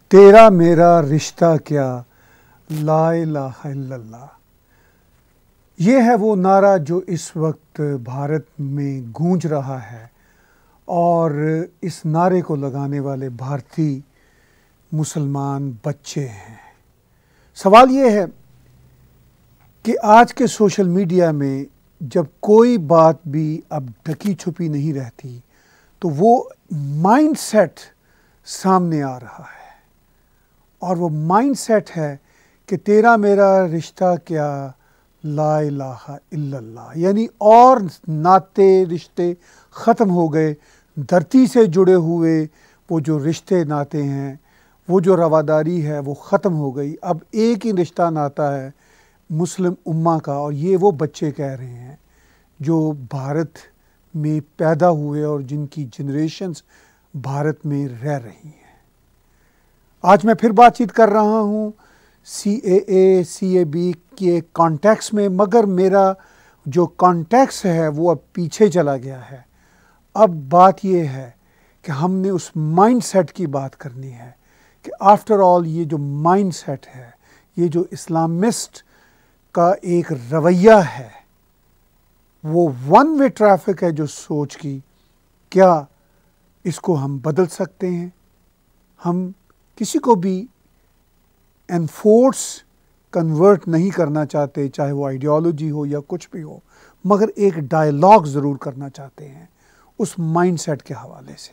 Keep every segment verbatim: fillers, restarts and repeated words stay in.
تیرا میرا رشتہ کیا لا الہ الا اللہ، یہ ہے وہ نعرہ جو اس وقت بھارت میں گونج رہا ہے، اور اس نعرے کو لگانے والے بھارتی مسلمان بچے ہیں۔ سوال یہ ہے کہ آج کے سوشل میڈیا میں جب کوئی بات بھی اب ڈھکی چھپی نہیں رہتی تو وہ مائنڈ سیٹ سامنے آ رہا ہے، اور وہ مائنڈ سیٹ ہے کہ تیرا میرا رشتہ کیا لا الہ الا اللہ، یعنی اور ناطے رشتے ختم ہو گئے، دھرتی سے جڑے ہوئے وہ جو رشتے ناطے ہیں، وہ جو رواداری ہے وہ ختم ہو گئی۔ اب ایک ہی رشتہ ناتا ہے مسلم امہ کا، اور یہ وہ بچے کہہ رہے ہیں جو بھارت میں پیدا ہوئے اور جن کی جنریشنز بھارت میں رہ رہی ہیں۔ آج میں پھر بات چیت کر رہا ہوں سی اے اے سی اے بی کے کانٹیکس میں، مگر میرا جو کانٹیکس ہے وہ اب پیچھے چلا گیا ہے۔ اب بات یہ ہے کہ ہم نے اس مائنڈ سیٹ کی بات کرنی ہے کہ آفٹر آل یہ جو مائنڈ سیٹ ہے، یہ جو اسلامسٹ کا ایک رویہ ہے، وہ ون وے ٹریفک ہے جو سوچ کی، کیا اس کو ہم بدل سکتے ہیں؟ ہم کسی کو بھی انفورس کنورٹ نہیں کرنا چاہتے، چاہے وہ آئیڈیالوجی ہو یا کچھ بھی ہو، مگر ایک ڈائلاگ ضرور کرنا چاہتے ہیں اس مائنڈ سیٹ کے حوالے سے۔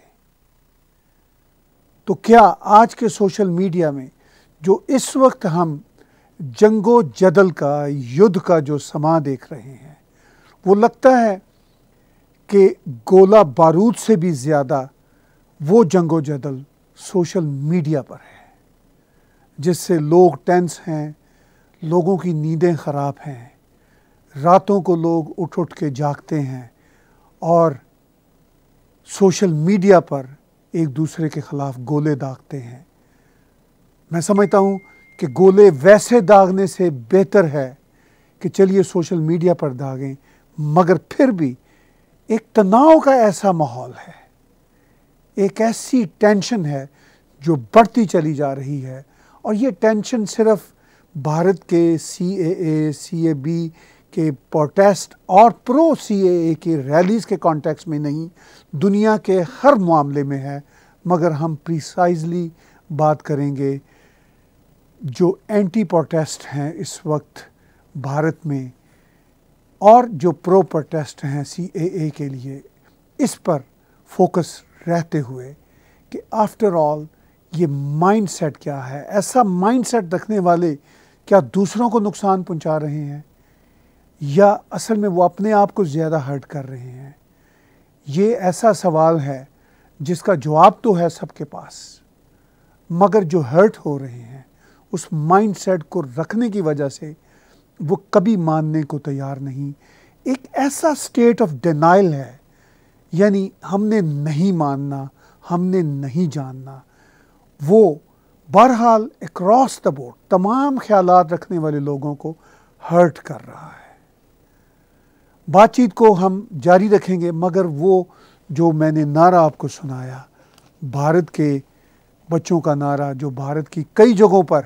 تو کیا آج کے سوشل میڈیا میں جو اس وقت ہم جنگ و جدل کا، یدھ کا جو سما دیکھ رہے ہیں، وہ لگتا ہے کہ گولہ بارود سے بھی زیادہ وہ جنگ و جدل سوشل میڈیا پر ہے، جس سے لوگ ٹینس ہیں، لوگوں کی نیندیں خراب ہیں، راتوں کو لوگ اٹھ اٹھ کے جاگتے ہیں اور سوشل میڈیا پر ایک دوسرے کے خلاف گولے داغتے ہیں۔ میں سمجھتا ہوں کہ گولے ویسے داغنے سے بہتر ہے کہ چلیے سوشل میڈیا پر داغیں، مگر پھر بھی ایک تناؤ کا ایسا ماحول ہے، ایک ایسی ٹینشن ہے جو بڑھتی چلی جا رہی ہے، اور یہ ٹینشن صرف بھارت کے سی اے اے سی اے بی کے پروٹیسٹ اور پرو سی اے اے کے ریلیز کے کانٹیکس میں نہیں، دنیا کے ہر معاملے میں ہے، مگر ہم پریسائزلی بات کریں گے جو اینٹی پروٹیسٹ ہیں اس وقت بھارت میں، اور جو پرو پروٹیسٹ ہیں سی اے اے کے لیے، اس پر فوکس رہتے ہوئے کہ آفٹر آل یہ مائنڈ سیٹ کیا ہے۔ ایسا مائنڈ سیٹ رکھنے والے کیا دوسروں کو نقصان پہنچا رہے ہیں، یا اصل میں وہ اپنے آپ کو زیادہ ہرٹ کر رہے ہیں؟ یہ ایسا سوال ہے جس کا جواب تو ہے سب کے پاس، مگر جو ہرٹ ہو رہے ہیں اس مائنڈ سیٹ کو رکھنے کی وجہ سے وہ کبھی ماننے کو تیار نہیں۔ ایک ایسا سٹیٹ آف ڈینائل ہے، یعنی ہم نے نہیں ماننا، ہم نے نہیں جاننا، وہ بہرحال اکراس دا بورڈ تمام خیالات رکھنے والے لوگوں کو ہرٹ کر رہا ہے۔ بات چیت کو ہم جاری رکھیں گے، مگر وہ جو میں نے نعرہ آپ کو سنایا، بھارت کے بچوں کا نعرہ، جو بھارت کی کئی جگہوں پر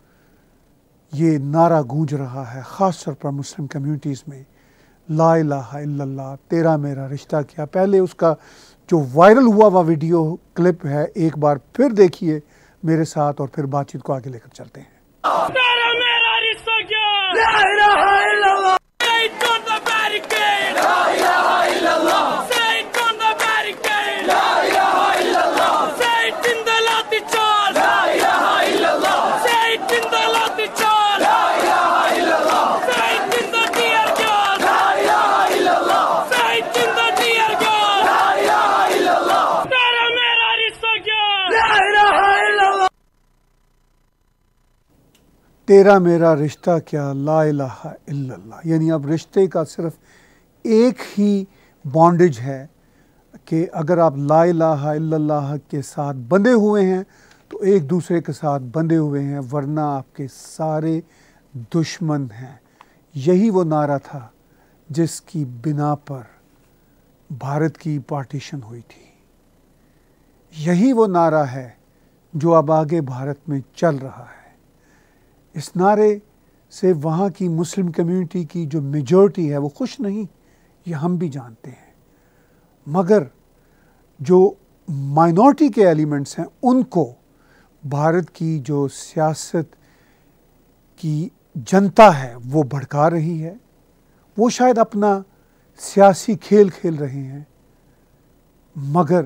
یہ نعرہ گونج رہا ہے، خاص طور پر مسلم کمیونٹیز میں، لا الہ الا اللہ، تیرا میرا رشتہ کیا۔ پہلے اس کا جو وائرل ہوا وہ ویڈیو کلپ ہے، ایک بار پھر دیکھیے میرے ساتھ، اور پھر بات چیت کو آگے لے کر چلتے ہیں۔ تیرا میرا رشتہ کیا لا الہ الا اللہ، Straight on the barricade لا الہ الا اللہ، Straight on the barricade لا الہ الا اللہ، Straight in the lathi charge لا الہ الا اللہ، Straight in the lathi charge لا الہ الا اللہ، Straight in the tear gas لا الہ الا اللہ، Straight in the tear gas لا الہ الا اللہ، تیرا میرا رشتہ کیا لا الہ الا اللہ، تیرا میرا رشتہ کیا لا الہ الا اللہ، یعنی اب رشتے کا صرف ایک ہی بانڈیج ہے کہ اگر آپ لا الہ الا اللہ کے ساتھ بندھے ہوئے ہیں تو ایک دوسرے کے ساتھ بندھے ہوئے ہیں، ورنہ آپ کے سارے دشمن ہیں۔ یہی وہ نعرہ تھا جس کی بنا پر بھارت کی پارٹیشن ہوئی تھی، یہی وہ نعرہ ہے جو اب آگے بھارت میں چل رہا ہے، اس نعرے سے وہاں کی مسلم کمیونٹی کی جو میجورٹی ہے وہ خوش نہیں، یہ ہم بھی جانتے ہیں، مگر جو مائنورٹی کے ایلیمنٹس ہیں ان کو بھارت کی جو سیاست کی جنتا ہے وہ بھڑکا رہی ہے. وہ شاید اپنا سیاسی کھیل کھیل رہے ہیں، مگر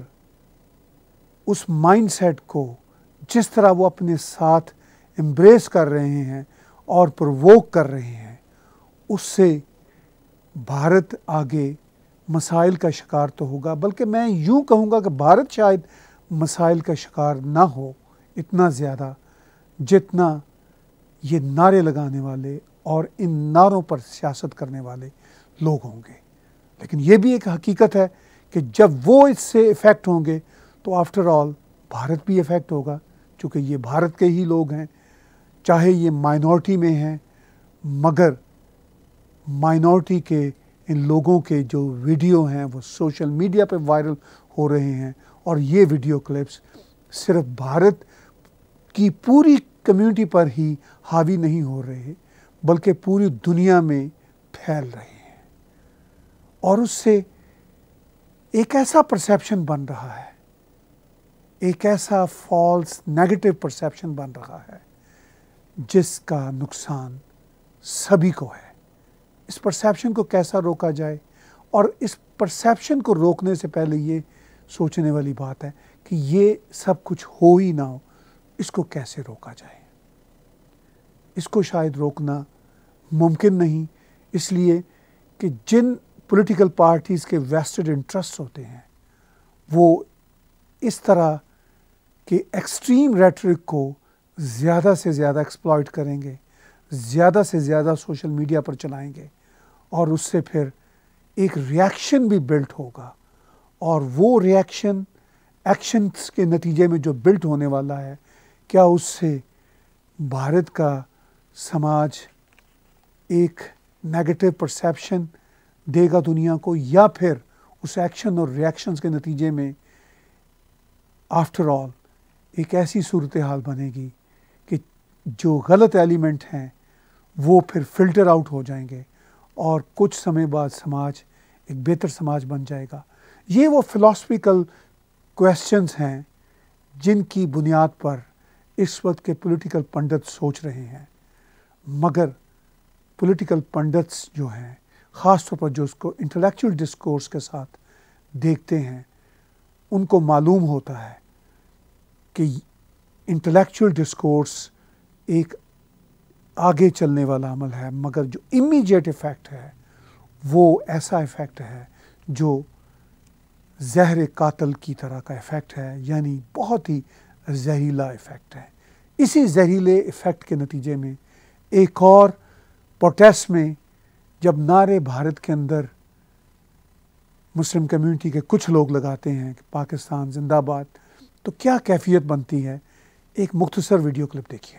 اس مائنڈ سیٹ کو جس طرح وہ اپنے ساتھ امبریس کر رہے ہیں اور پرووک کر رہے ہیں، اس سے بھارت آگے مسائل کا شکار تو ہوگا، بلکہ میں یوں کہوں گا کہ بھارت شاید مسائل کا شکار نہ ہو اتنا زیادہ جتنا یہ نعرے لگانے والے اور ان نعروں پر سیاست کرنے والے لوگ ہوں گے. لیکن یہ بھی ایک حقیقت ہے کہ جب وہ اس سے افیکٹ ہوں گے تو آفٹر آل بھارت بھی افیکٹ ہوگا، چونکہ یہ بھارت کے ہی لوگ ہیں، چاہے یہ مائنورٹی میں ہیں، مگر مائنورٹی کے ان لوگوں کے جو ویڈیو ہیں وہ سوشل میڈیا پہ وائرل ہو رہے ہیں، اور یہ ویڈیو کلپس صرف بھارت کی پوری کمیونٹی پر ہی حاوی نہیں ہو رہے بلکہ پوری دنیا میں پھیل رہے ہیں، اور اس سے ایک ایسا پرسیپشن بن رہا ہے، ایک ایسا فالس نیگیٹو پرسیپشن بن رہا ہے جس کا نقصان سبھی کو ہے. اس پرسیپشن کو کیسا روکا جائے، اور اس پرسیپشن کو روکنے سے پہلے یہ سوچنے والی بات ہے کہ یہ سب کچھ ہو ہی نہ ہو، اس کو کیسے روکا جائے. اس کو شاید روکنا ممکن نہیں، اس لیے کہ جن پولیٹیکل پارٹیز کے ویسٹڈ انٹرسٹ ہوتے ہیں وہ اس طرح کے ایکسٹریم ریٹرک کو زیادہ سے زیادہ ایکسپلائٹ کریں گے، زیادہ سے زیادہ سوشل میڈیا پر چلائیں گے، اور اس سے پھر ایک ریاکشن بھی بلٹ ہوگا، اور وہ ریاکشن ایکشنز کے نتیجے میں جو بلٹ ہونے والا ہے، کیا اس سے بھارت کا سماج ایک نیگیٹو پرسیپشن دے گا دنیا کو، یا پھر اس ایکشن اور ریاکشنز کے نتیجے میں آفٹر آل ایک ایسی صورتحال بنے گی کہ جو غلط ایلیمنٹ ہیں وہ پھر فلٹر آؤٹ ہو جائیں گے، اور کچھ سمے بعد سماج ایک بہتر سماج بن جائے گا. یہ وہ فلاسفیکل کویسچنز ہیں جن کی بنیاد پر اس وقت کے پولیٹیکل پنڈت سوچ رہے ہیں، مگر پولیٹیکل پنڈتس جو ہیں خاص طور پر جو اس کو انٹلیکچوئل ڈسکورس کے ساتھ دیکھتے ہیں، ان کو معلوم ہوتا ہے کہ انٹلیکچوئل ڈسکورس ایک آگے چلنے والا عمل ہے، مگر جو امیجیٹ ایفیکٹ ہے وہ ایسا ایفیکٹ ہے جو زہر قاتل کی طرح کا ایفیکٹ ہے، یعنی بہت ہی زہریلا ایفیکٹ ہے. اسی زہریلے ایفیکٹ کے نتیجے میں ایک اور پروٹیسٹ میں جب نعرے بھارت کے اندر مسلم کمیونٹی کے کچھ لوگ لگاتے ہیں کہ پاکستان زندہ باد، تو کیا کیفیت بنتی ہے. ایک مختصر ویڈیو کلپ دیکھیے.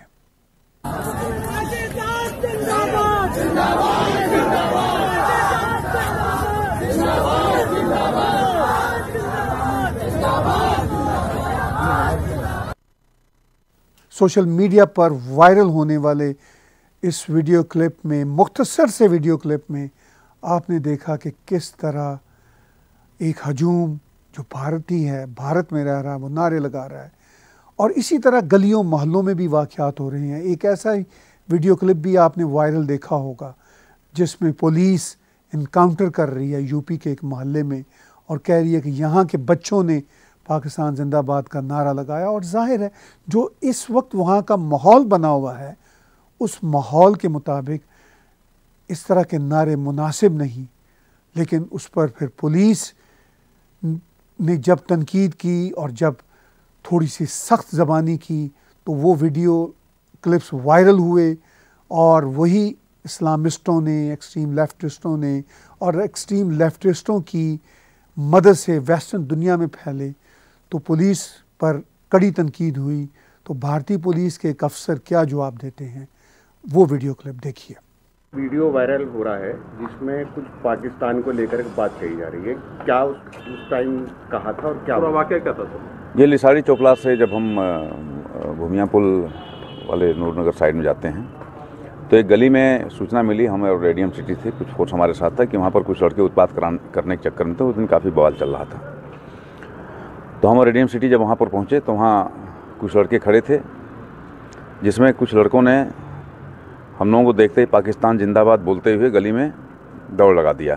سوشل میڈیا پر وائرل ہونے والے اس ویڈیو کلپ میں، مختصر سے ویڈیو کلپ میں، آپ نے دیکھا کہ کس طرح ایک ہجوم جو بھارتی ہے، بھارت میں رہ رہا ہے، وہ نعرے لگا رہا ہے، اور اسی طرح گلیوں محلوں میں بھی واقعات ہو رہے ہیں. ایک ایسا ہی ویڈیو کلپ بھی آپ نے وائرل دیکھا ہوگا جس میں پولیس انکاؤنٹر کر رہی ہے یو پی کے ایک محلے میں، اور کہہ رہی ہے کہ یہاں کے بچوں نے پاکستان زندہ باد کا نعرہ لگایا. اور ظاہر ہے جو اس وقت وہاں کا ماحول بنا ہوا ہے، اس ماحول کے مطابق اس طرح کے نعرے مناسب نہیں. لیکن اس پر پھر پولیس نے جب تنقید کی اور جب تھوڑی سی سخت زبانی کی تو وہ ویڈیو کلپس وائرل ہوئے، اور وہی اسلامسٹوں نے، ایکسٹریم لیفٹسٹوں نے، اور ایکسٹریم لیفٹسٹوں کی مدد سے ویسٹرن دنیا میں پھیلے، تو پولیس پر کڑی تنقید ہوئی. تو بھارتی پولیس کے ایک افسر کیا جواب دیتے ہیں، وہ ویڈیو کلپ دیکھیے. ویڈیو وائرل ہو رہا ہے جس میں کچھ پاکستان کو لے کر ایک بات کہی جا رہی ہے، کیا اس ٹائم کہا تھا اور کیا واقعہ کیا تھا؟ یہ لساڑی چوکلا سے جب ہم भूमिया पुल वाले नूर नगर साइड में जाते हैं तो एक गली में सूचना मिली, हम और रेडियम सिटी थे, कुछ फोर्स हमारे साथ था कि वहाँ पर कुछ लड़के उत्पात करने के चक्कर में थे। उस दिन काफ़ी बवाल चल रहा था। तो हम और रेडियम सिटी जब वहाँ पर पहुँचे तो वहाँ कुछ लड़के खड़े थे, जिसमें कुछ लड़कों ने हम लोगों को देखते ही पाकिस्तान जिंदाबाद बोलते हुए गली में दौड़ लगा दिया।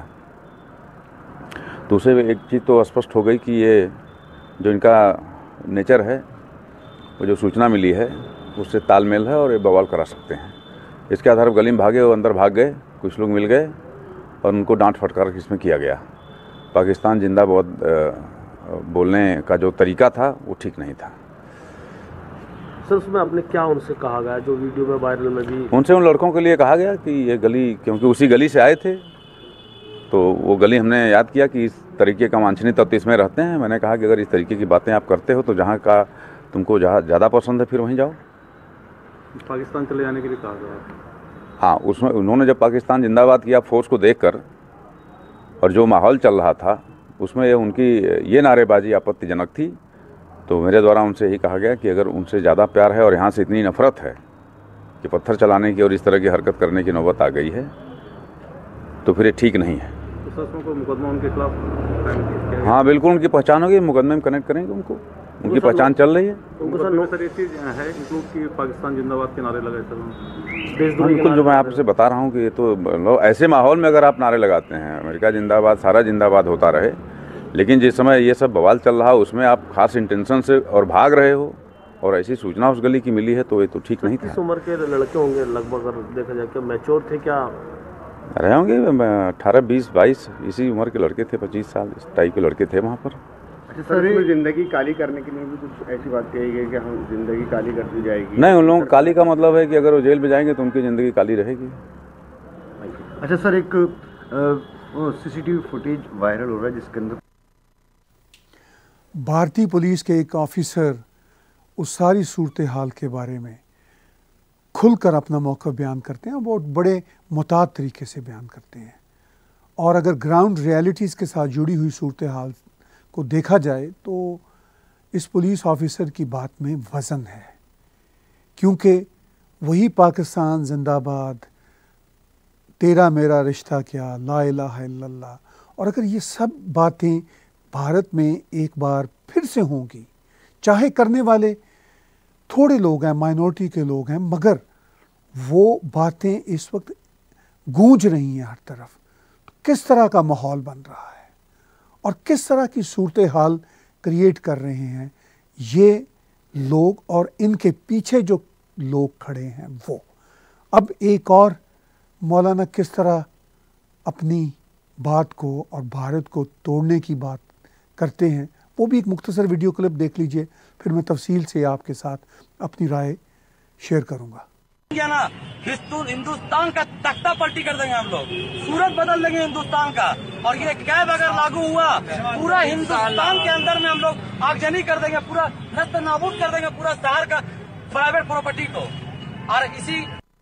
तो उसे एक चीज़ तो स्पष्ट हो गई कि ये जो इनका नेचर है, वो जो सूचना मिली है उससे तालमेल है और ये बवाल करा सकते हैं। इसके आधार पर गली में भागे, वो अंदर भाग गए, कुछ लोग मिल गए और उनको डांट फटकार इसमें किया गया। पाकिस्तान जिंदाबाद बोलने का जो तरीका था वो ठीक नहीं था। सर उसमें आपने क्या उनसे कहा गया जो वीडियो में वायरल में भी? उनसे उन लड़कों के लिए कहा गया कि ये गली, क्योंकि उसी गली से आए थे तो वो गली हमने याद किया कि इस तरीके का वांछनीय तत्व इसमें रहते हैं। मैंने कहा कि अगर इस तरीके की बातें आप करते हो तो जहाँ का तुमको जहाँ ज़्यादा पसंद है फिर वहीं जाओ। पाकिस्तान चले जाने के लिए कहा गया? हाँ, उसमें उन्होंने जब पाकिस्तान जिंदाबाद किया फोर्स को देखकर और जो माहौल चल रहा था उसमें उनकी ये नारेबाजी आपत्तिजनक थी। तो मेरे द्वारा उनसे यही कहा गया कि अगर उनसे ज़्यादा प्यार है और यहाँ से इतनी नफरत है कि पत्थर चलाने की और इस तरह की हरकत करने की नौबत आ गई है तो फिर ये ठीक नहीं है। तो सर को मुकदमा उनके खिलाफ? हाँ बिल्कुल, उनकी पहचान होगी, मुकदमे में कनेक्ट करेंगे उनको, उनकी पहचान चल रही है। उनको सर सर ये चीज़ है इंक्लूड कि पाकिस्तान जिंदाबाद के नारे लगाए सर? बिल्कुल, जो मैं आपसे बता रहा हूँ कि ये तो ऐसे माहौल में अगर आप नारे लगाते हैं अमेरिका जिंदाबाद, सारा जिंदाबाद होता रहे, लेकिन जिस समय ये सब बवाल चल रहा है उसमें आप खास इंटेंशन से और भाग रहे हो और ऐसी सूचना उस गली की मिली है तो ये तो ठीक नहीं था। किस उम्र के लड़के होंगे लगभग अगर देखा जाए? क्या मैच्योर थे? क्या रहे होंगे अठारह बीस बाईस इसी उम्र के लड़के थे, पच्चीस साल इस टाइप के लड़के थे वहाँ पर। सर जिंदगी काली करने के लिए भी कुछ ऐसी बात कही गई कि हम जिंदगी काली कर दी जाएगी? नहीं, उन लोगों काली का मतलब है कि अगर वो जेल में जाएंगे तो उनकी ज़िंदगी काली रहेगी। अच्छा सर, एक सीसीटीवी फुटेज वायरल हो रहा है जिसके अंदर भारतीय पुलिस के एक ऑफिसर उस सारी सूरत हाल के बारे में खुलकर अपना मौक़िफ़ बयान करते हैं, बहुत बड़े मुताद तरीके से बयान करते हैं। और अगर ग्राउंड रियलिटीज़ के साथ जुड़ी हुई सूरत हाल को देखा जाए तो इस पुलिस ऑफिसर की बात में वज़न है, क्योंकि वही पाकिस्तान जिंदाबाद, तेरा मेरा रिश्ता क्या, ला इलाहा इल्लल्लाह, और अगर ये सब बातें भारत में एक बार फिर से होंगी, चाहे करने वाले थोड़े लोग हैं, माइनॉरिटी के लोग हैं, मगर वो बातें इस वक्त गूंज रही हैं हर तरफ, तो किस तरह का माहौल बन रहा है और किस तरह की सूरत हाल क्रिएट कर रहे हैं ये लोग और इनके पीछे जो लोग खड़े हैं वो। अब एक और मौलाना किस तरह अपनी बात को और भारत को तोड़ने की बात करते हैं, वो भी एक मुख्तसर वीडियो क्लिप देख लीजिए, फिर मैं तफसील से आपके साथ अपनी राय शेयर करूंगा। ना हिंदुस्तान का तख्ता पलटी कर देंगे हम लोग, सूरत बदल देंगे हिंदुस्तान का, और ये कैब अगर लागू हुआ पूरा हिंदुस्तान के अंदर में हम लोग आगजनी कर देंगे, पूरा नस्त नाबूद कर देंगे पूरा शहर का प्राइवेट प्रॉपर्टी को। और इसी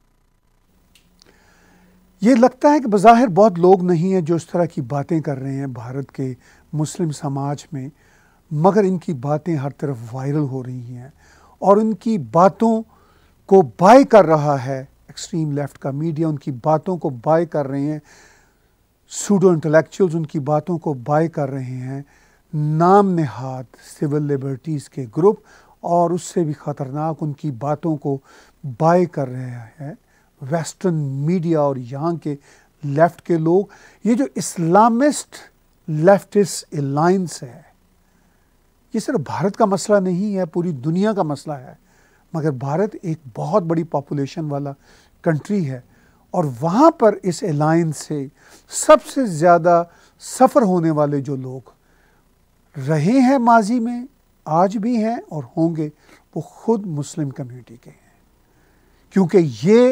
ये लगता है कि बज़ाहिर बहुत लोग नहीं हैं जो इस तरह की बातें कर रहे हैं भारत के मुस्लिम समाज में, मगर इनकी बातें हर तरफ वायरल हो रही हैं और उनकी बातों को बाय कर रहा है एक्सट्रीम लेफ्ट का मीडिया, उनकी बातों को बाय कर रहे हैं सूडो इंटेलेक्चुअल्स, उनकी बातों को बाय कर रहे हैं नाम नेहाद सिविल लिबर्टीज़ के ग्रुप, और उससे भी ख़तरनाक उनकी बातों को बाय कर रहे हैं वेस्टर्न मीडिया और यहाँ के लेफ़्ट के लोग। ये जो इस्लामिस्ट लेफ्टिस्ट अलायंस है, ये सिर्फ भारत का मसला नहीं है, पूरी दुनिया का मसला है, मगर भारत एक बहुत बड़ी पॉपुलेशन वाला कंट्री है और वहाँ पर इस अलायंस से सबसे ज़्यादा सफ़र होने वाले जो लोग रहे हैं माजी में, आज भी हैं और होंगे, वो खुद मुस्लिम कम्युनिटी के हैं, क्योंकि ये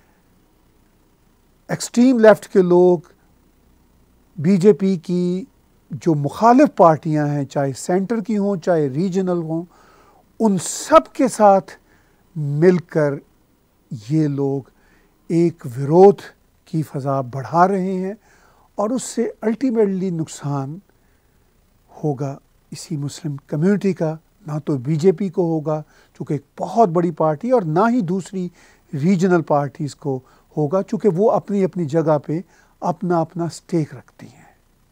एक्सट्रीम लेफ़्ट के लोग बीजेपी की जो मुखालिफ पार्टियां हैं, चाहे सेंटर की हों चाहे रीजनल हों, उन सब के साथ मिलकर ये लोग एक विरोध की फ़ज़ा बढ़ा रहे हैं और उससे अल्टीमेटली नुकसान होगा इसी मुस्लिम कम्युनिटी का, نہ تو بی جے پی کو ہوگا چونکہ ایک بہت بڑی پارٹی، اور نہ ہی دوسری ریجنل پارٹیز کو ہوگا چونکہ وہ اپنی اپنی جگہ پہ اپنا اپنا سٹیک رکھتی ہیں۔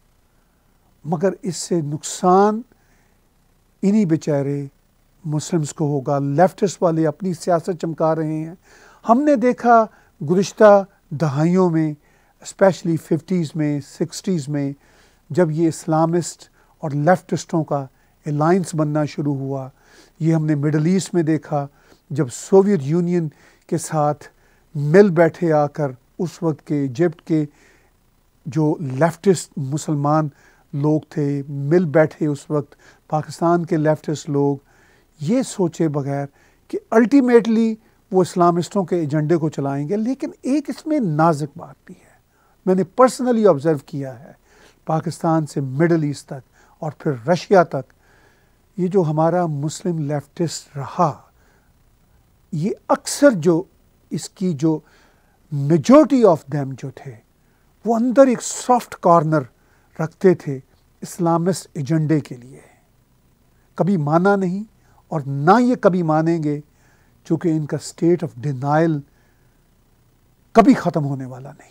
مگر اس سے نقصان انہی بیچارے مسلمز کو ہوگا۔ لیفٹسٹ والے اپنی سیاست چمکا رہے ہیں۔ ہم نے دیکھا گزشتہ دہائیوں میں، اسپیشلی ففٹیز میں، سکسٹیز میں، جب یہ اسلامسٹ اور لیفٹسٹوں کا الائنس بننا شروع ہوا، یہ ہم نے مڈل ایسٹ میں دیکھا جب سوویت یونین کے ساتھ مل بیٹھے آ کر اس وقت کے ایجپٹ کے جو لیفٹسٹ مسلمان لوگ تھے، مل بیٹھے اس وقت پاکستان کے لیفٹسٹ لوگ، یہ سوچے بغیر کہ الٹیمیٹلی وہ اسلامسٹوں کے ایجنڈے کو چلائیں گے۔ لیکن ایک اس میں نازک بات بھی ہے، میں نے پرسنلی آبزرو کیا ہے، پاکستان سے مڈل ایسٹ تک اور پھر رشیا تک، یہ جو ہمارا مسلم لیفٹسٹ رہا، یہ اکثر جو اس کی جو میجورٹی آف دیم جو تھے، وہ اندر ایک سافٹ کارنر رکھتے تھے اسلامسٹ ایجنڈے کے لیے۔ کبھی مانا نہیں اور نہ یہ کبھی مانیں گے، چونکہ ان کا سٹیٹ آف ڈینائل کبھی ختم ہونے والا نہیں۔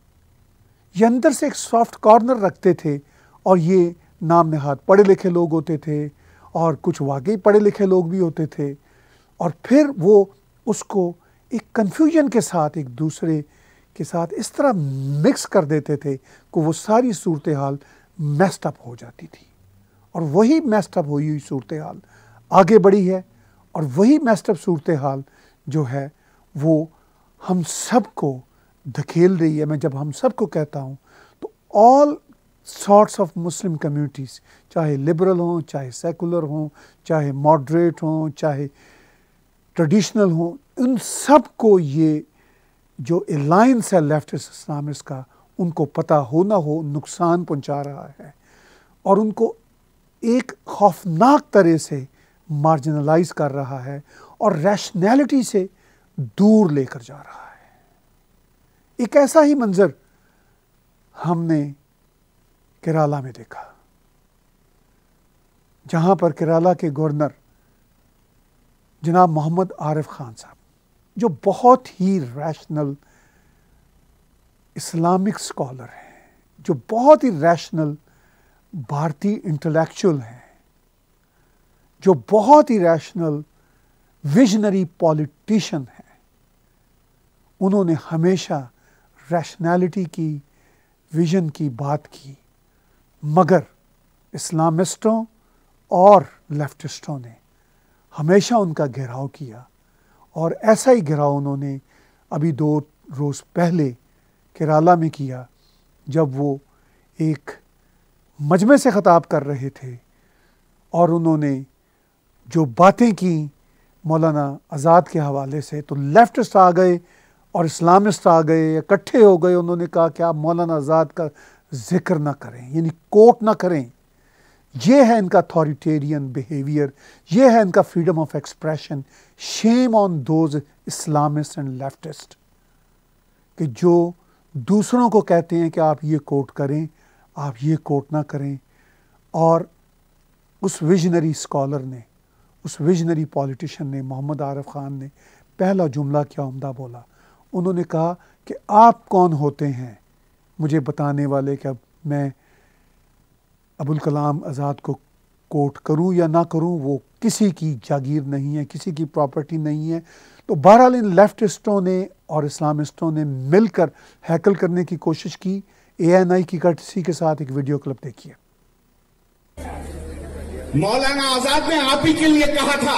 یہ اندر سے ایک سافٹ کارنر رکھتے تھے، اور یہ نام نہاد پڑھے لکھے لوگ ہوتے تھے اور کچھ واقعی پڑھے لکھے لوگ بھی ہوتے تھے، اور پھر وہ اس کو ایک کنفیوژن کے ساتھ ایک دوسرے کے ساتھ اس طرح مکس کر دیتے تھے کہ وہ ساری صورتحال میسڈ اپ ہو جاتی تھی، اور وہی میسڈ اپ ہوئی ہوئی صورتحال آگے بڑھی ہے، اور وہی میسڈ اپ صورتحال جو ہے وہ ہم سب کو دھکیل رہی ہے۔ میں جب ہم سب کو کہتا ہوں تو all sorts of Muslim communities, چاہے لبرل ہوں، چاہے سیکولر ہوں، چاہے ماڈریٹ ہوں، چاہے ٹریڈیشنل ہوں، ان سب کو یہ جو الائنس ہے لیفٹسٹ اسلامسٹ کا، ان کو پتہ ہو نہ ہو نقصان پہنچا رہا ہے، اور ان کو ایک خوفناک طرح سے مارجنلائز کر رہا ہے، اور ریشنیلٹی سے دور لے کر جا رہا ہے۔ ایک ایسا ہی منظر ہم نے کیرالہ میں دیکھا، جہاں پر کیرالہ کے گورنر جناب محمد عارف خان صاحب، جو بہت ہی ریشنل اسلامک اسکالر ہیں، جو بہت ہی ریشنل بھارتی انٹلیکچوئل ہیں، جو بہت ہی ریشنل ویژنری پولیٹیشین ہیں، انہوں نے ہمیشہ ریشنالٹی کی، ویژن کی بات کی، مگر اسلامسٹوں اور لیفٹسٹوں نے ہمیشہ ان کا گھیراؤ کیا، اور ایسا ہی گھیراؤ انہوں نے ابھی دو روز پہلے کیرالہ میں کیا، جب وہ ایک مجمع سے خطاب کر رہے تھے، اور انہوں نے جو باتیں کی مولانا آزاد کے حوالے سے، تو لیفٹسٹ آ گئے اور اسلامسٹ آ گئے، اکٹھے ہو گئے، انہوں نے کہا کہ آپ مولانا آزاد کا ذکر نہ کریں، یعنی کوٹ نہ کریں۔ یہ ہے ان کا اتھارٹیرین بیہیویئر، یہ ہے ان کا freedom of expression. Shame on those Islamist and leftist کہ جو دوسروں کو کہتے ہیں کہ آپ یہ کوٹ کریں، آپ یہ کوٹ نہ کریں۔ اور اس ویژنری اسکالر نے، اس ویژنری پولیٹیشین نے، محمد عارف خان نے پہلا جملہ کیا عمدہ بولا، انہوں نے کہا کہ آپ کون ہوتے ہیں مجھے بتانے والے کہ اب میں ابوالکلام آزاد کو کوٹ کروں یا نہ کروں، وہ کسی کی جاگیر نہیں ہے، کسی کی پراپرٹی نہیں ہے۔ تو بہرحال ان لیفٹسٹوں نے اور اسلامسٹوں نے مل کر ہیکل کرنے کی کوشش کی۔ اے این آئی کی کرٹسی کے ساتھ ایک ویڈیو کلپ دیکھیے۔ مولانا آزاد نے آپ ہی کے لیے کہا تھا،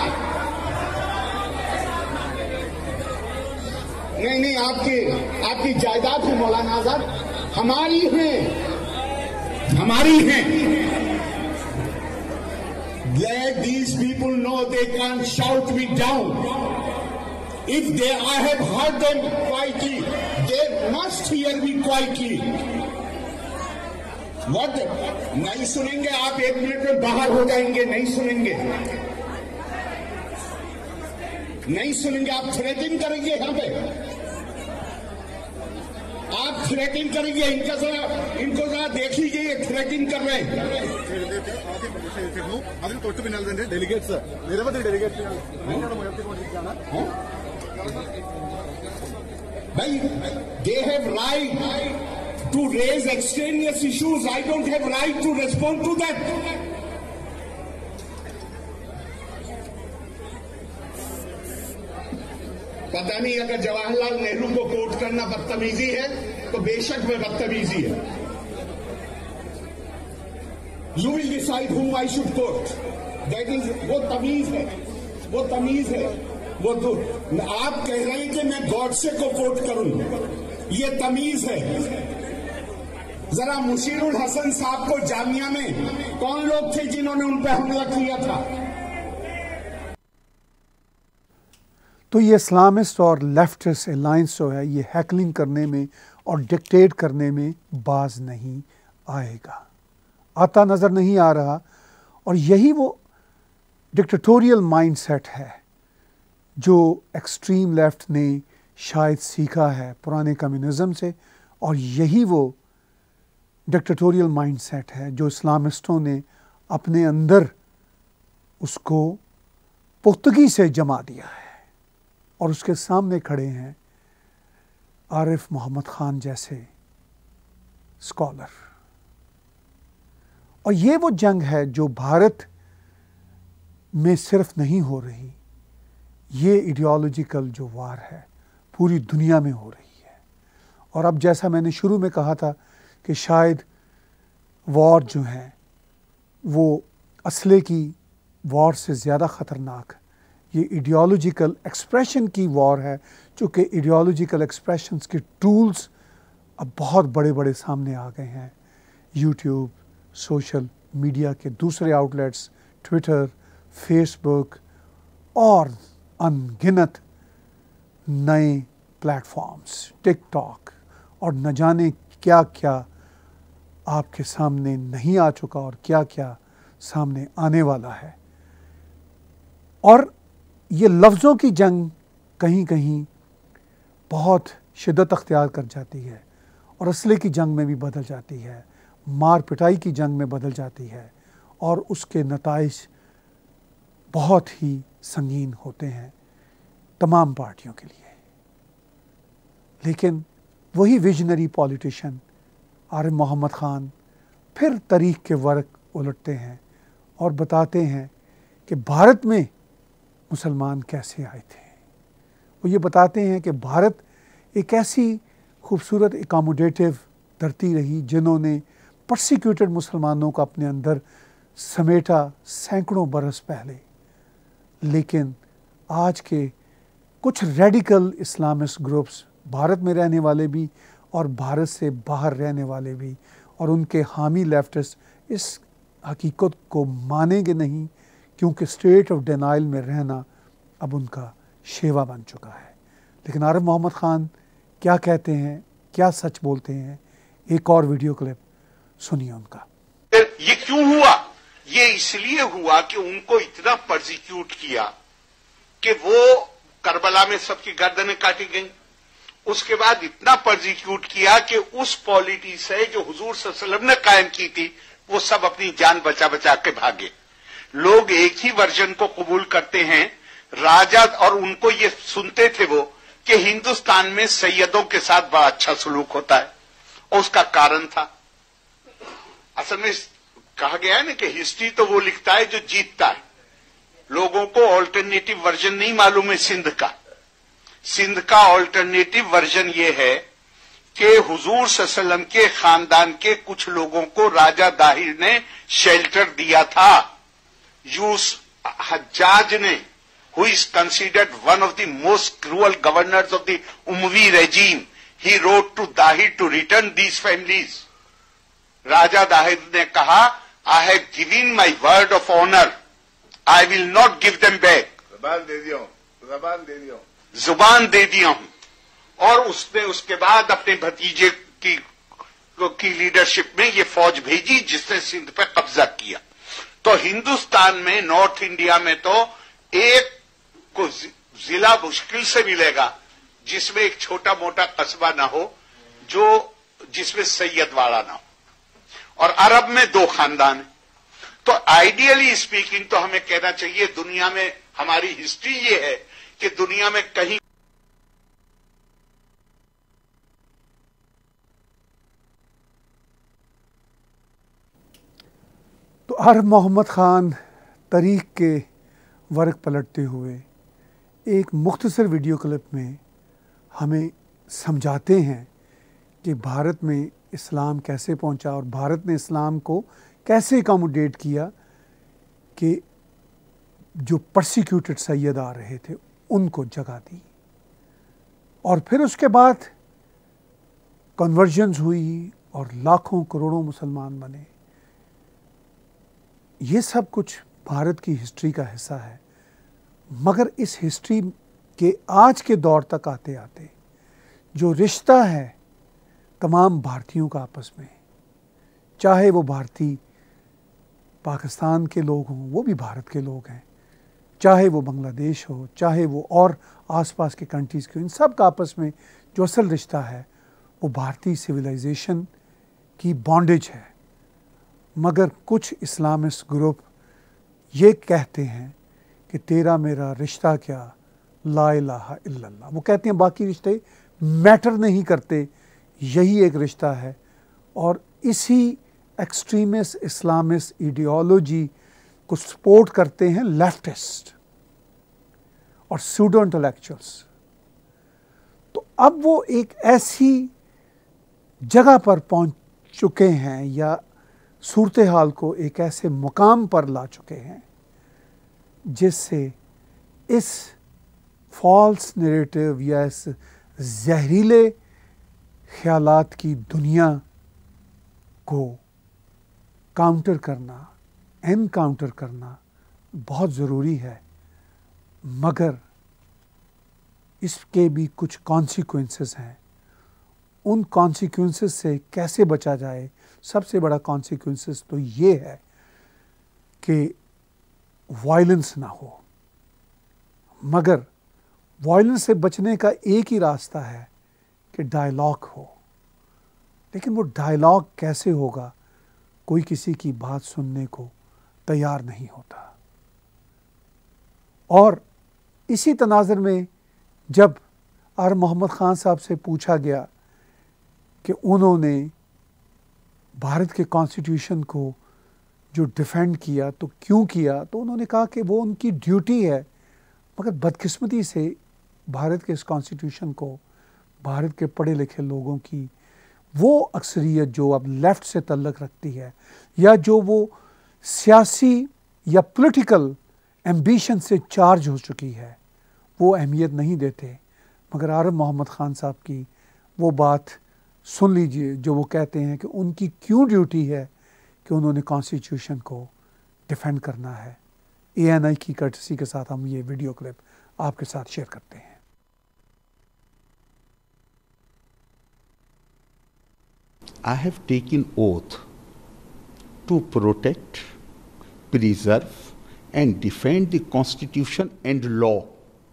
نہیں نہیں آپ کی آپ کی جائیداد ہے مولانا آزاد، ہماری ہیں ہماری ہیں۔ Let these people know they can't shout me down. If they, I have heard them quietly, they must hear me quietly. What? نہیں سنیں گے آپ، ایک منٹ میں باہر ہو جائیں گے، نہیں سنیں گے، نہیں سنیں گے، آپ تھریٹن کریں گے یہاں پہ، آپ आप थ्रेटिंग करेंगे इनका जरा इनको जरा देख लीजिए ये थ्रेटिंग कर रहे हैं അതിന് തൊട്ട് പിന്നാലെ തന്നെ ഡെലിഗേറ്റ്സ് നിരവധി ഡെലിഗേറ്റ്സ് भाई they have right to raise extraneous issues. I don't have right to respond to that. पता नहीं अगर जवाहरलाल नेहरू को कोट करना बदतमीजी है तो बेशक में बदतमीजी है. You will decide whom I should quote. That is वो तमीज है, वो तमीज है. वो तो आप कह रहे हैं कि मैं गॉडसे को कोट करूं, ये तमीज है. जरा मुशीरुल हसन साहब को जामिया में कौन लोग थे जिन्होंने उन पर हमला किया था? तो ये इस्लामिस्ट और लेफ्टिस्ट अलायंस जो है ये हैकलिंग करने में और डिक्टेट करने में बाज नहीं आएगा, आता नज़र नहीं आ रहा. और यही वो डिक्टेटोरियल माइंडसेट है जो एक्सट्रीम लेफ्ट ने शायद सीखा है पुराने कम्युनिज़म से, और यही वो डिक्टेटोरियल माइंडसेट है जो इस्लामिस्टों ने अपने अंदर उसको पुख्तगी से जमा दिया है. और उसके सामने खड़े हैं आरिफ मोहम्मद खान जैसे स्कॉलर. और ये वो जंग है जो भारत में सिर्फ नहीं हो रही, ये आइडियोलॉजिकल जो वार है पूरी दुनिया में हो रही है. और अब जैसा मैंने शुरू में कहा था कि शायद वॉर जो है वो असले की वॉर से ज़्यादा ख़तरनाक ये आइडियोलॉजिकल एक्सप्रेशन की वॉर है, चूँकि आइडियोलॉजिकल एक्सप्रेशंस के टूल्स अब बहुत बड़े बड़े सामने आ गए हैं. यूट्यूब, सोशल मीडिया के दूसरे आउटलेट्स, ट्विटर, फेसबुक और अनगिनत नए प्लेटफॉर्म्स, टिकटॉक और न जाने क्या क्या आपके सामने नहीं आ चुका और क्या क्या सामने आने वाला है. और ये लफ्ज़ों की जंग कहीं कहीं बहुत शिद्दत अख्तियार कर जाती है और असले की जंग में भी बदल जाती है, मार पिटाई की जंग में बदल जाती है, और उसके नताइज बहुत ही संगीन होते हैं तमाम पार्टियों के लिए. लेकिन वही विजनरी पॉलिटिशियन आरिफ मोहम्मद खान फिर तारीख के वर्क उलटते हैं और बताते हैं कि भारत में मुसलमान कैसे आए थे. वो ये बताते हैं कि भारत एक ऐसी खूबसूरत एकोमोडेटिव धरती रही जिन्होंने परसिक्यूटेड मुसलमानों को अपने अंदर समेटा सैकड़ों बरस पहले. लेकिन आज के कुछ रेडिकल इस्लामिस्ट ग्रुप्स, भारत में रहने वाले भी और भारत से बाहर रहने वाले भी, और उनके हामी लेफ्टिस्ट इस हकीकत को मानेंगे नहीं, क्योंकि स्टेट ऑफ डिनाइल में रहना अब उनका शेवा बन चुका है. लेकिन आरिफ मोहम्मद खान क्या कहते हैं, क्या सच बोलते हैं, एक और वीडियो क्लिप सुनिए उनका. ये क्यों हुआ? ये इसलिए हुआ कि उनको इतना परसिक्यूट किया कि वो करबला में सबकी गर्दनें काटी गई. उसके बाद इतना परसिक्यूट किया कि उस पॉलिटी से जो हुजूर सल्लल्लाहु अलैहि वसल्लम ने कायम की थी वो सब अपनी जान बचा बचा के भागे. लोग एक ही वर्जन को कबूल करते हैं राजा, और उनको ये सुनते थे वो कि हिंदुस्तान में सैयदों के साथ बड़ा अच्छा सलूक होता है, और उसका कारण था. असल में कहा गया है ना कि हिस्ट्री तो वो लिखता है जो जीतता है. लोगों को ऑल्टरनेटिव वर्जन नहीं मालूम है सिंध का. सिंध का ऑल्टरनेटिव वर्जन ये है कि हुजूर सल्लल्लाहु अलैहि वसल्लम के खानदान के कुछ लोगों को राजा दाहिर ने शेल्टर दिया था. यूस हज्जाज ने, who is considered one of the most cruel governors of the Umayyi regime, he wrote to Dahir to return these families. राजा दाहिर ने कहा, I have given my word of honor, I will not give them back. जबान दे दिया हूं, जबान दे दिया हूं, जुबान दे दिया हूं. और उसने उसके बाद अपने भतीजे की की लीडरशिप में ये फौज भेजी जिसने सिंध पे कब्जा किया. तो हिंदुस्तान में, नॉर्थ इंडिया में तो एक को जिला मुश्किल से मिलेगा जिसमें एक छोटा मोटा कस्बा ना हो जो जिसमें सैयद वाला ना हो, और अरब में दो खानदान है। तो आइडियली स्पीकिंग तो हमें कहना चाहिए, दुनिया में हमारी हिस्ट्री ये है कि दुनिया में कहीं तो हर मोहम्मद खान तारीख के वर्क पलटते हुए एक मुख्तसर वीडियो क्लिप में हमें समझाते हैं कि भारत में इस्लाम कैसे पहुंचा और भारत ने इस्लाम को कैसे अकोमोडेट किया कि जो परसिक्यूटेड सैयद आ रहे थे उनको जगह दी, और फिर उसके बाद कन्वर्जन्स हुई और लाखों करोड़ों मुसलमान बने। ये सब कुछ भारत की हिस्ट्री का हिस्सा है, मगर इस हिस्ट्री के आज के दौर तक आते आते जो रिश्ता है तमाम भारतीयों का आपस में, चाहे वो भारतीय पाकिस्तान के लोग हों, वो भी भारत के लोग हैं, चाहे वो बांग्लादेश हो, चाहे वो और आसपास के कंट्रीज़ के, इन सब का आपस में जो असल रिश्ता है वो भारतीय सिविलाइजेशन की बॉन्डेज है। मगर कुछ इस्लामिस्ट ग्रुप ये कहते हैं कि तेरा मेरा रिश्ता क्या, ला इलाहा इल्लल्लाह। वो कहते हैं बाकी रिश्ते मैटर नहीं करते, यही एक रिश्ता है। और इसी एक्सट्रीमिस्ट इस्लामिस्ट आइडियोलॉजी को सपोर्ट करते हैं लेफ्टिस्ट और सूडो इंटेलेक्चुअल्स। तो अब वो एक ऐसी जगह पर पहुंच चुके हैं या सूरत हाल को एक ऐसे मुकाम पर ला चुके हैं जिससे इस फॉल्स नैरेटिव या इस जहरीले ख्यालात की दुनिया को काउंटर करना, एनकाउंटर करना बहुत ज़रूरी है। मगर इसके भी कुछ कॉन्सिक्वेंसेस हैं। उन कॉन्सिक्वेंसेस से कैसे बचा जाए, सबसे बड़ा कॉन्सिक्वेंसेस तो ये है कि वायलेंस ना हो। मगर वायलेंस से बचने का एक ही रास्ता है कि डायलॉग हो। लेकिन वो डायलॉग कैसे होगा, कोई किसी की बात सुनने को तैयार नहीं होता। और इसी तनाज़र में जब आर मोहम्मद खान साहब से पूछा गया कि उन्होंने भारत के कॉन्स्टिट्यूशन को जो डिफेंड किया तो क्यों किया, तो उन्होंने कहा कि वो उनकी ड्यूटी है। मगर बदकिस्मती से भारत के इस कॉन्स्टिट्यूशन को भारत के पढ़े लिखे लोगों की वो अक्सरियत जो अब लेफ़्ट से तल्लुक़ रखती है या जो वो सियासी या पॉलिटिकल एम्बिशन से चार्ज हो चुकी है, वो अहमियत नहीं देते। मगर आर मोहम्मद खान साहब की वो बात सुन लीजिए जो वो कहते हैं कि उनकी क्यों ड्यूटी है कि उन्होंने कॉन्स्टिट्यूशन को डिफेंड करना है। ए एन आई की कर्टसी के साथ हम ये वीडियो क्लिप आपके साथ शेयर करते हैं। I have taken oath to protect, preserve and defend the Constitution and law.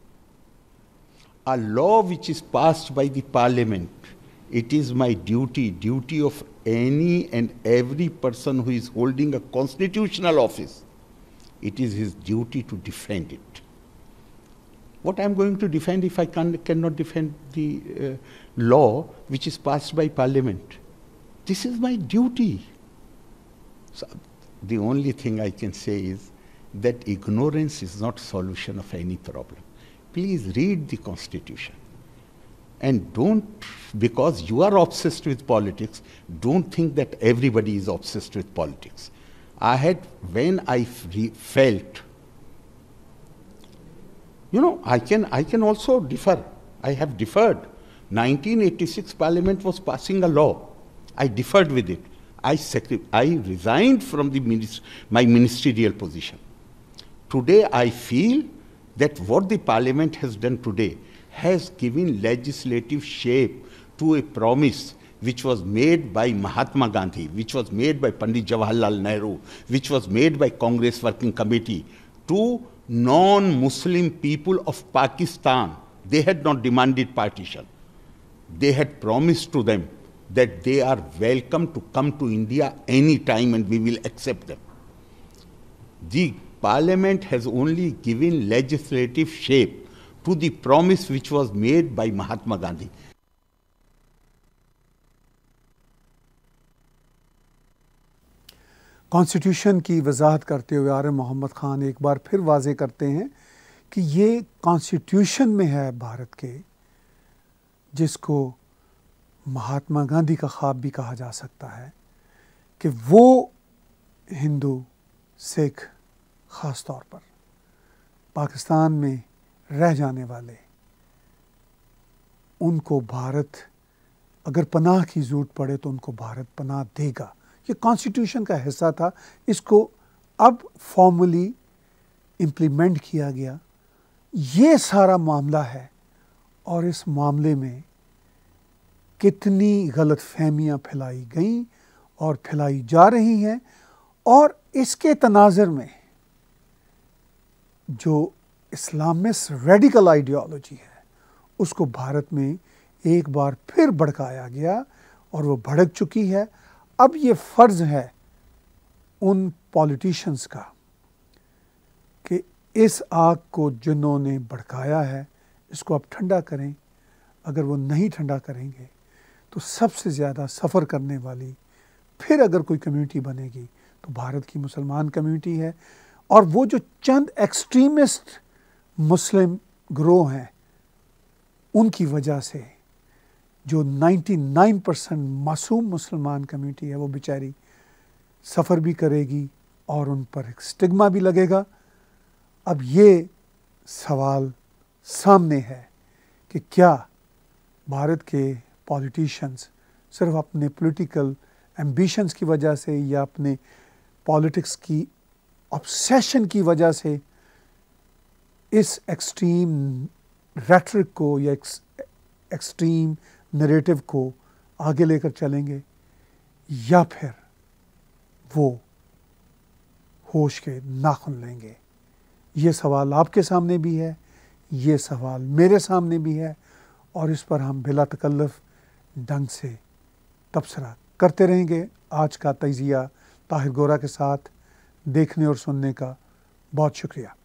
A law which is passed by the Parliament, it is my duty, duty of any and every person who is holding a constitutional office. It is his duty to defend it. What I am going to defend if I can, cannot defend the uh, law which is passed by Parliament? This is my duty. So the only thing I can say is that ignorance is not solution of any problem. Please read the Constitution. And don't, because you are obsessed with politics, don't think that everybody is obsessed with politics. I had, when I felt, you know, I can, I can also differ. I have differed. nineteen eighty-six Parliament was passing a law. I differed with it. I, I resigned from the minist my ministerial position. Today I feel that what the Parliament has done today has given legislative shape to a promise which was made by Mahatma Gandhi, which was made by Pandit Jawaharlal Nehru, which was made by Congress Working Committee to non-Muslim people of Pakistan. They had not demanded partition. They had promised to them that they are welcome to come to India any time and we will accept them. The Parliament has only given legislative shape to the promise which was made by Mahatma Gandhi. Constitution کی وضاحت کرتے ہوئے are M Muhammad Khan ایک بار پھر واضح کرتے ہیں کہ یہ کانسٹیٹیوشن میں ہے بھارت کے، جس کو مہاتما گاندھی کا خواب بھی کہا جا سکتا ہے، کہ وہ ہندو سکھ خاص طور پر پاکستان میں رہ جانے والے، ان کو بھارت اگر پناہ کی ضرورت پڑے تو ان کو بھارت پناہ دے گا. یہ کانسٹیٹیوشن کا حصہ تھا، اس کو اب فارملی امپلیمنٹ کیا گیا. یہ سارا معاملہ ہے، اور اس معاملے میں کتنی غلط فہمیاں پھیلائی گئیں اور پھیلائی جا رہی ہیں، اور اس کے تناظر میں جو اسلامسٹ ریڈیکل آئیڈیالوجی ہے اس کو بھارت میں ایک بار پھر بھڑکایا گیا، اور وہ بھڑک چکی ہے. اب یہ فرض ہے ان پولیٹیشنز کا کہ اس آگ کو جنہوں نے بھڑکایا ہے اس کو اب ٹھنڈا کریں. اگر وہ نہیں ٹھنڈا کریں گے تو سب سے زیادہ سفر کرنے والی پھر اگر کوئی کمیونٹی بنے گی تو بھارت کی مسلمان کمیونٹی ہے. اور وہ جو چند ایکسٹریمسٹ مسلم گروہ ہیں ان کی وجہ سے جو نائنٹی نائن پرسنٹ معصوم مسلمان کمیونٹی ہے وہ بیچاری سفر بھی کرے گی اور ان پر ایک سٹگما بھی لگے گا. اب یہ سوال سامنے ہے کہ کیا بھارت کے پولیٹیشنز صرف اپنے پولیٹیکل ایمبیشنز کی وجہ سے یا اپنے پالیٹکس کی obsession کی وجہ سے اس ایکسٹریم ریٹرک کو یا ایکسٹریم نریٹو کو آگے لے کر چلیں گے، یا پھر وہ ہوش کے ناخن لیں گے. یہ سوال آپ کے سامنے بھی ہے، یہ سوال میرے سامنے بھی ہے، اور اس پر ہم بلا تکلف ڈھنگ سے تبصرہ کرتے رہیں گے. آج کا تجزیہ طاہر گورا کے ساتھ دیکھنے اور سننے کا بہت شکریہ.